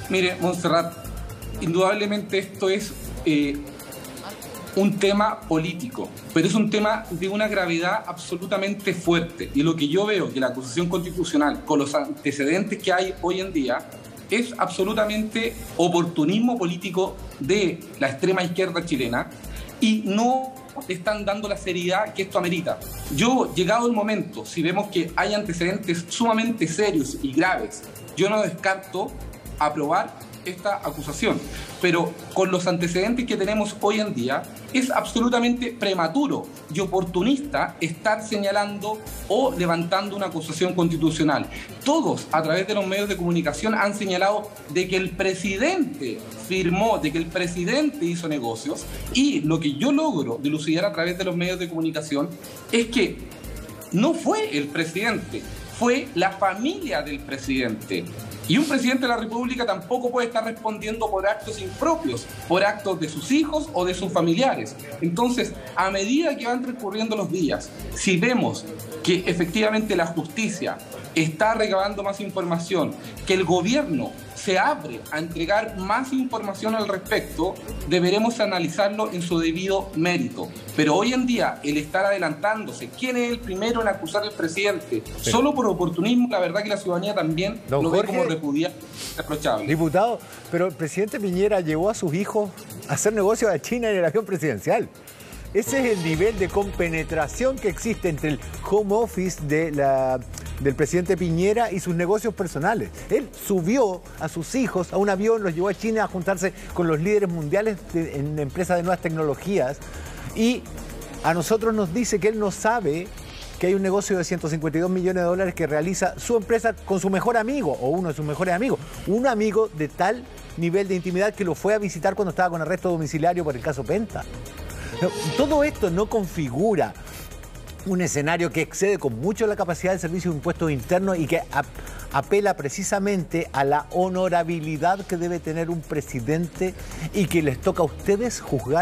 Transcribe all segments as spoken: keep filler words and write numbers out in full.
Mire, Montserrat, indudablemente esto es eh, un tema político, pero es un tema de una gravedad absolutamente fuerte. Y lo que yo veo que la acusación constitucional, con los antecedentes que hay hoy en día, es absolutamente oportunismo político de la extrema izquierda chilena y no están dando la seriedad que esto amerita. Yo, llegado el momento, si vemos que hay antecedentes sumamente serios y graves, yo no descarto aprobar esta acusación, pero con los antecedentes que tenemos hoy en día es absolutamente prematuro y oportunista estar señalando o levantando una acusación constitucional. Todos a través de los medios de comunicación han señalado de que el presidente firmó, de que el presidente hizo negocios, y lo que yo logro dilucidar a través de los medios de comunicación es que no fue el presidente, fue la familia del presidente. Y un presidente de la República tampoco puede estar respondiendo por actos impropios, por actos de sus hijos o de sus familiares. Entonces, a medida que van transcurriendo los días, si vemos que efectivamente la justicia está recabando más información, que el gobierno se abre a entregar más información al respecto, deberemos analizarlo en su debido mérito. Pero hoy en día, el estar adelantándose, ¿quién es el primero en acusar al presidente? Sí. Solo por oportunismo, la verdad que la ciudadanía también Don lo Jorge, ve como repudiable, reprochable. Diputado, pero el presidente Piñera llevó a sus hijos a hacer negocios a China en el avión presidencial. Ese es el nivel de compenetración que existe entre el home office de la, del presidente Piñera y sus negocios personales. Él subió a sus hijos a un avión, los llevó a China a juntarse con los líderes mundiales de, en empresas de nuevas tecnologías, y a nosotros nos dice que él no sabe que hay un negocio de ciento cincuenta y dos millones de dólares que realiza su empresa con su mejor amigo, o uno de sus mejores amigos. Un amigo de tal nivel de intimidad que lo fue a visitar cuando estaba con arresto domiciliario por el caso Penta. No, todo esto no configura un escenario que excede con mucho la capacidad del Servicio de Impuestos Internos y que ap apela precisamente a la honorabilidad que debe tener un presidente y que les toca a ustedes juzgar.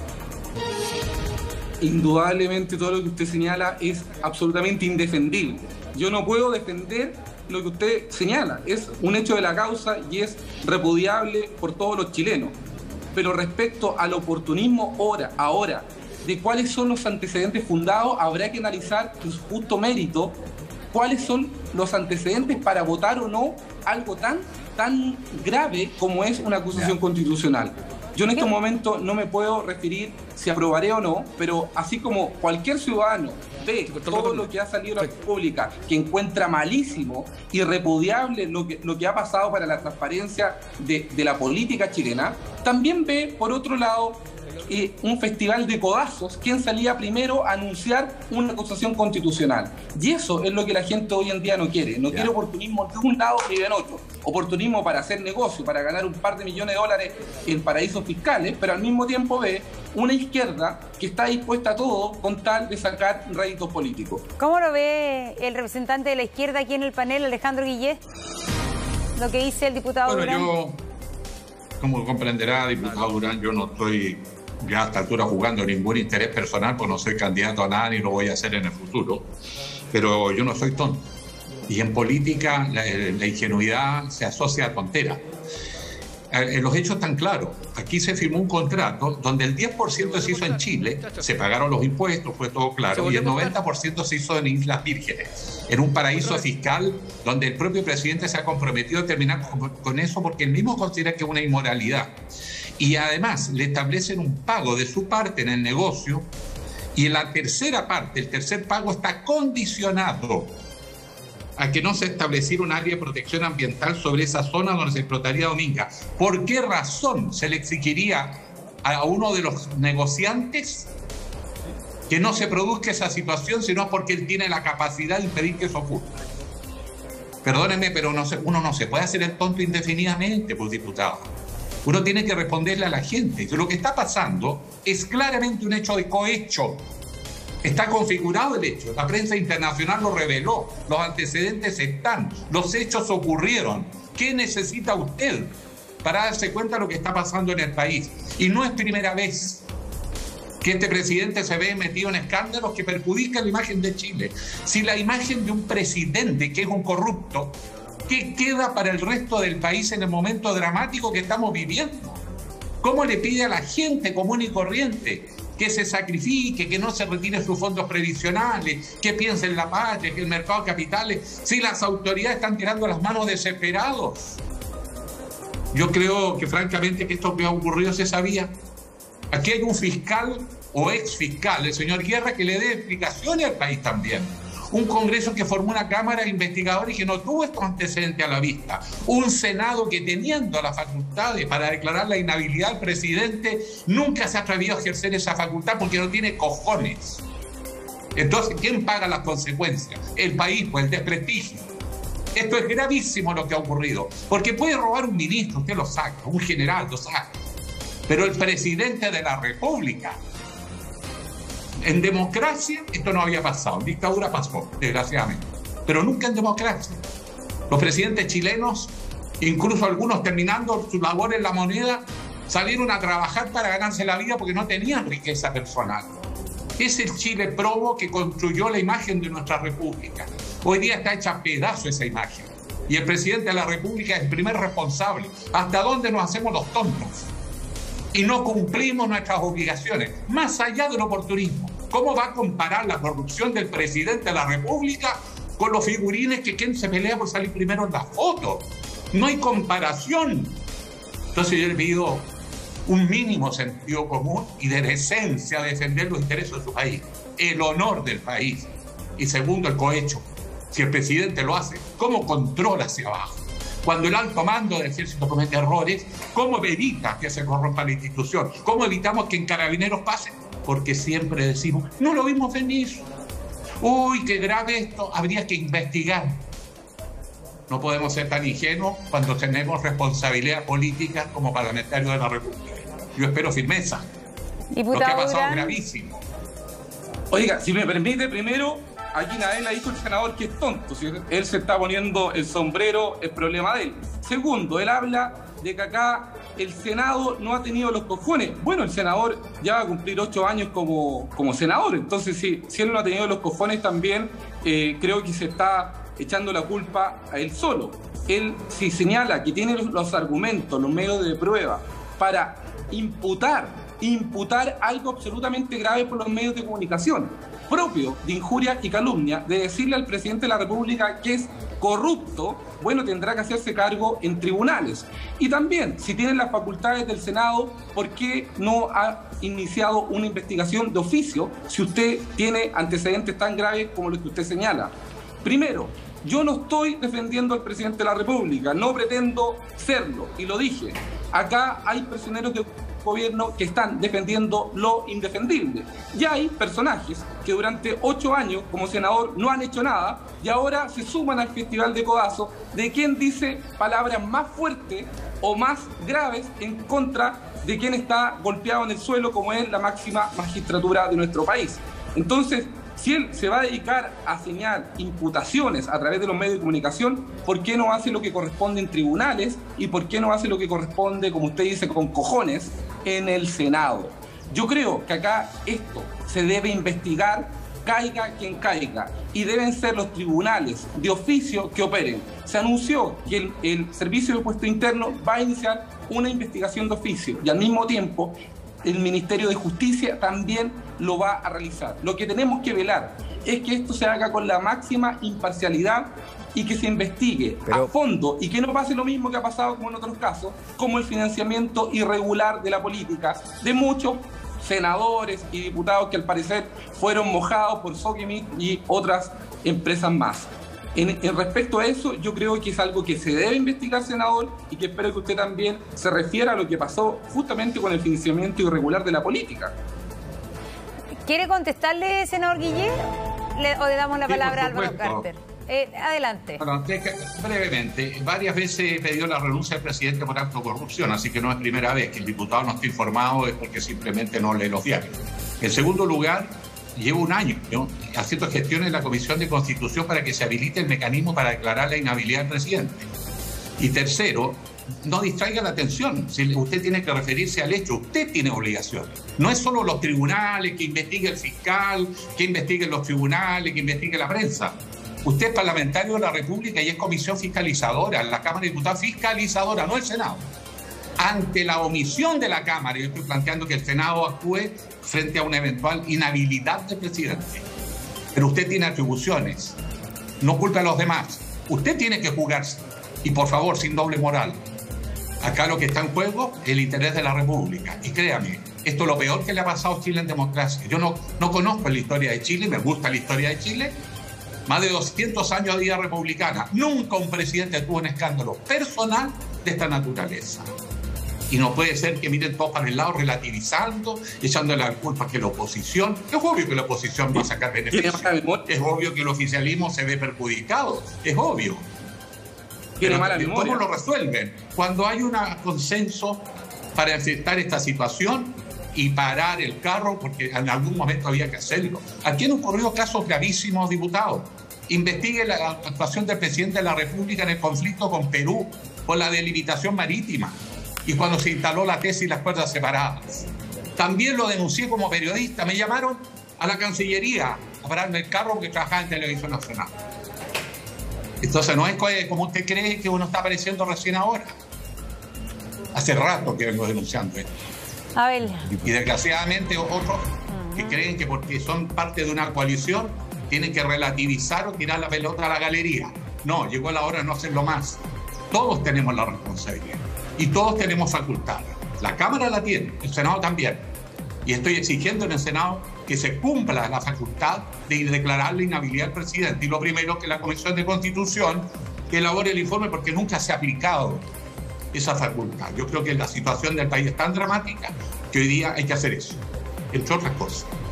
Indudablemente todo lo que usted señala es absolutamente indefendible. Yo no puedo defender lo que usted señala. Es un hecho de la causa y es repudiable por todos los chilenos. Pero respecto al oportunismo ahora, ahora, de cuáles son los antecedentes fundados, habrá que analizar en su justo mérito cuáles son los antecedentes para votar o no algo tan, tan grave como es una acusación yeah. constitucional. Yo en estos momentos no me puedo referir si aprobaré o no, pero así como cualquier ciudadano ve todo lo que ha salido de la República, que encuentra malísimo y repudiable lo que, lo que ha pasado para la transparencia de, de la política chilena, también ve, por otro lado, eh, un festival de codazos, quien salía primero a anunciar una acusación constitucional. Y eso es lo que la gente hoy en día no quiere. No yeah. quiere oportunismo de un lado ni del otro. Oportunismo para hacer negocio, para ganar un par de millones de dólares en paraísos fiscales, pero al mismo tiempo ve una izquierda que está dispuesta a todo con tal de sacar réditos políticos. ¿Cómo lo ve el representante de la izquierda aquí en el panel, Alejandro Guillé? Lo que dice el diputado bueno, Durán. Yo, como comprenderá, diputado Durán, yo no estoy ya a esta altura jugando ningún interés personal, porque no soy candidato a nada ni lo voy a hacer en el futuro, pero yo no soy tonto. Y en política la, la ingenuidad se asocia a tontera. Eh, los hechos están claros. Aquí se firmó un contrato donde el diez por ciento se hizo en Chile, se pagaron los impuestos, fue todo claro, y el noventa por ciento se hizo en Islas Vírgenes, en un paraíso fiscal donde el propio presidente se ha comprometido a terminar con, con eso porque él mismo considera que es una inmoralidad. Y además le establecen un pago de su parte en el negocio, y en la tercera parte, el tercer pago está condicionado a que no se estableciera un área de protección ambiental sobre esa zona donde se explotaría Dominga. ¿Por qué razón se le exigiría a uno de los negociantes que no se produzca esa situación, sino porque él tiene la capacidad de impedir que eso ocurra? Perdónenme, pero no se, uno no se puede hacer el tonto indefinidamente, pues, diputado. Uno tiene que responderle a la gente. Lo que está pasando es claramente un hecho de cohecho. Está configurado el hecho, la prensa internacional lo reveló, los antecedentes están, los hechos ocurrieron. ¿Qué necesita usted para darse cuenta de lo que está pasando en el país? Y no es primera vez que este presidente se ve metido en escándalos que perjudican la imagen de Chile. Si la imagen de un presidente que es un corrupto ¿Qué queda para el resto del país en el momento dramático que estamos viviendo? ¿Cómo le pide a la gente común y corriente que se sacrifique, que no se retire sus fondos previsionales, que piense en la patria, que el mercado de capitales, si las autoridades están tirando las manos desesperados? Yo creo que francamente que esto que ha ocurrido se sabía. Aquí hay un fiscal o ex fiscal, el señor Guerra, que le dé explicaciones al país también. Un Congreso que formó una Cámara de Investigadores y que no tuvo estos antecedentes a la vista. Un Senado que, teniendo las facultades para declarar la inhabilidad al presidente, nunca se ha atrevido a ejercer esa facultad porque no tiene cojones. Entonces, ¿quién paga las consecuencias? El país, pues el desprestigio. Esto es gravísimo lo que ha ocurrido, porque puede robar un ministro, usted lo saca, un general lo saca, pero el presidente de la República. En democracia esto no había pasado, en dictadura pasó, desgraciadamente, pero nunca en democracia. Los presidentes chilenos, incluso algunos terminando su labor en la moneda, salieron a trabajar para ganarse la vida porque no tenían riqueza personal. Es el Chile probo que construyó la imagen de nuestra república. Hoy día está hecha a pedazo esa imagen. Y el presidente de la República es el primer responsable. ¿Hasta dónde nos hacemos los tontos? Y no cumplimos nuestras obligaciones, más allá del oportunismo. ¿Cómo va a comparar la corrupción del presidente de la República con los figurines que quien se pelea por salir primero en la foto? No hay comparación. Entonces yo le pido un mínimo sentido común y de decencia a defender los intereses de su país, el honor del país. Y segundo, el cohecho. Si el presidente lo hace, ¿cómo controla hacia abajo? Cuando el alto mando del ejército comete errores, ¿cómo evita que se corrompa la institución? ¿Cómo evitamos que en Carabineros pase? Porque siempre decimos, no lo vimos venir. Uy, qué grave esto, habría que investigar. No podemos ser tan ingenuos cuando tenemos responsabilidad política como parlamentarios de la República. Yo espero firmeza. Diputado Lo que ha pasado Durán. es gravísimo. Oiga, si me permite, primero, aquí nadie le ha dicho el senador que es tonto. Si él se está poniendo el sombrero, es problema de él. Segundo, él habla de que acá el Senado no ha tenido los cojones. Bueno, el senador ya va a cumplir ocho años como, como senador. Entonces, si, si él no ha tenido los cojones también, eh, creo que se está echando la culpa a él solo. Él, si señala que tiene los, los argumentos, los medios de prueba para imputar, imputar algo absolutamente grave por los medios de comunicación, propio de injuria y calumnia, de decirle al presidente de la República que es corrupto, bueno, tendrá que hacerse cargo en tribunales. Y también, si tienen las facultades del Senado, ¿por qué no ha iniciado una investigación de oficio si usted tiene antecedentes tan graves como los que usted señala? Primero, yo no estoy defendiendo al presidente de la República, no pretendo serlo, y lo dije. Acá hay prisioneros de gobierno que están defendiendo lo indefendible. Y hay personajes que durante ocho años como senador no han hecho nada y ahora se suman al Festival de Codazo de quien dice palabras más fuertes o más graves en contra de quien está golpeado en el suelo, como es la máxima magistratura de nuestro país. Entonces, si él se va a dedicar a señalar imputaciones a través de los medios de comunicación, ¿por qué no hace lo que corresponde en tribunales? ¿Y por qué no hace lo que corresponde, como usted dice, con cojones, en el Senado? Yo creo que acá esto se debe investigar, caiga quien caiga, y deben ser los tribunales de oficio que operen. Se anunció que el, el Servicio de Impuesto Interno va a iniciar una investigación de oficio y al mismo tiempo el Ministerio de Justicia también lo va a realizar. Lo que tenemos que velar es que esto se haga con la máxima imparcialidad y que se investigue Pero... a fondo y que no pase lo mismo que ha pasado como en otros casos, como el financiamiento irregular de la política de muchos senadores y diputados que al parecer fueron mojados por Soquimich y otras empresas más. En, en respecto a eso, yo creo que es algo que se debe investigar, senador, y que espero que usted también se refiera a lo que pasó justamente con el financiamiento irregular de la política. ¿Quiere contestarle, senador Guillé? Le, ¿O le damos la Sí, palabra a por Álvaro supuesto. Carter? Eh, adelante. Bueno, brevemente, varias veces pidió la renuncia del presidente por acto de corrupción, así que no es primera vez que el diputado no esté informado, es porque simplemente no lee los diarios. En segundo lugar, llevo un año, ¿no?, haciendo gestiones en la Comisión de Constitución para que se habilite el mecanismo para declarar la inhabilidad del presidente. Y tercero, no distraiga la atención. Si usted tiene que referirse al hecho, usted tiene obligaciones. No es solo los tribunales, que investigue el fiscal, que investigue los tribunales, que investigue la prensa. Usted es parlamentario de la República y es comisión fiscalizadora, la Cámara de Diputados fiscalizadora, no el Senado. Ante la omisión de la Cámara, yo estoy planteando que el Senado actúe frente a una eventual inhabilidad del presidente. Pero usted tiene atribuciones, no culpe a los demás. Usted tiene que jugarse, y por favor, sin doble moral. Acá lo que está en juego es el interés de la República. Y créame, esto es lo peor que le ha pasado a Chile en democracia. Yo no, no conozco la historia de Chile, me gusta la historia de Chile. Más de doscientos años de vida republicana. Nunca un presidente tuvo un escándalo personal de esta naturaleza. Y no puede ser que miren todos para el lado, relativizando, echándole la culpa que la oposición... Es obvio que la oposición va a sacar beneficios. Es obvio que el oficialismo se ve perjudicado. Es obvio. Pero ¿cómo lo resuelven? Cuando hay un consenso para enfrentar esta situación y parar el carro, porque en algún momento había que hacerlo. Aquí han ocurrido casos gravísimos, diputados. Investigue la actuación del presidente de la República en el conflicto con Perú por la delimitación marítima y cuando se instaló la tesis y las cuerdas separadas. También lo denuncié como periodista. Me llamaron a la Cancillería a pararme el carro porque trabajaba en Televisión Nacional. Entonces no es como usted cree que uno está apareciendo recién ahora. Hace rato que vengo denunciando esto. Abel. Y desgraciadamente otros que creen que porque son parte de una coalición tienen que relativizar o tirar la pelota a la galería. No, llegó la hora de no hacerlo más. Todos tenemos la responsabilidad y todos tenemos facultades. La Cámara la tiene, el Senado también. Y estoy exigiendo en el Senado que se cumpla la facultad de declarar la inhabilidad del presidente. Y lo primero, que la Comisión de Constitución elabore el informe, porque nunca se ha aplicado esa facultad. Yo creo que la situación del país es tan dramática que hoy día hay que hacer eso, entre otras cosas.